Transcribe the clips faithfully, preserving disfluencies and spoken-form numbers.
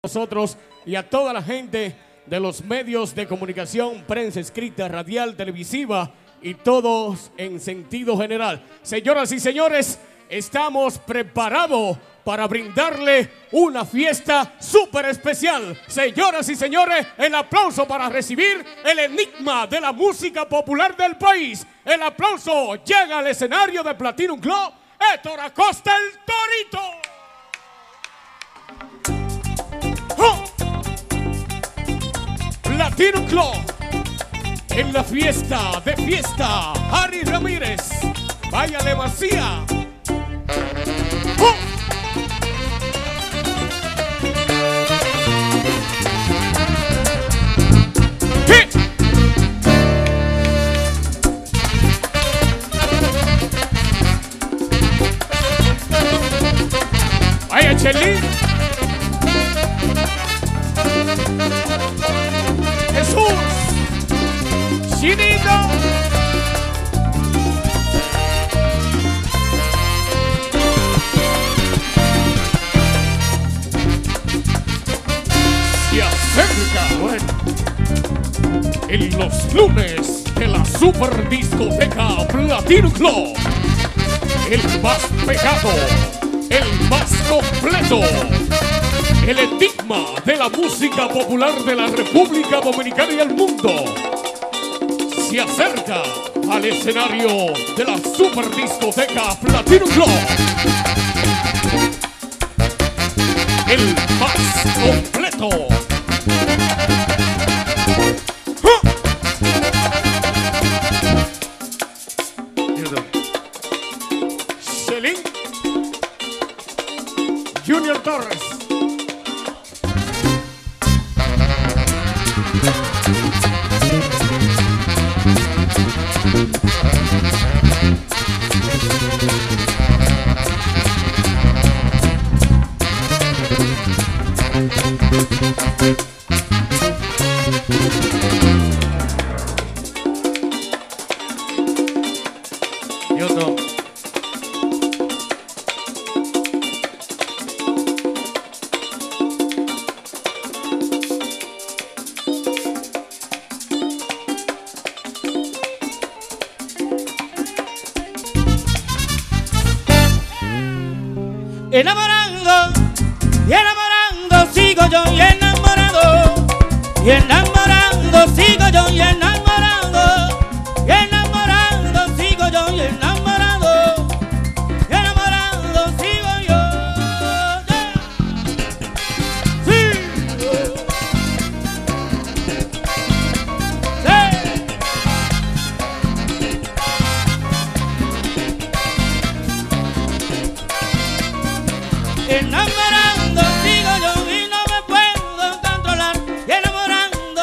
Nosotros y a toda la gente de los medios de comunicación, prensa escrita, radial, televisiva y todos en sentido general. Señoras y señores, estamos preparados para brindarle una fiesta súper especial. Señoras y señores, el aplauso para recibir el enigma de la música popular del país. El aplauso llega al escenario de Platinum Club, Héctor Acosta el Torito. ¡Oh! Platinum Club, en la fiesta de fiesta, Harry Ramírez, váyale vacía. ¡Oh! ¡Sí! Vaya Chelín. Jesús, Chinito, se acerca, bueno, en los lunes de la super discoteca Platinum Club, el más pegado, el más completo, el enigma de la música popular de la República Dominicana y el mundo. Se acerca al escenario de la super discoteca Platinum Club, el más completo. ¡Ah! Celín Junior Torres. Yo no. Enamorando y enamorando sigo yo y enamorado y enamorando sigo yo y enamorado y enamorando sigo yo y enamorado y enamorando sigo yo. Sí. Sí. Enamorando sigo yo y no me puedo controlar. Y enamorando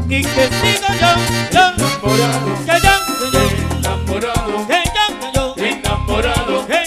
y que sigo yo, yo, enamorado, que yo, que yo, enamorado, que yo, que yo, enamorado. que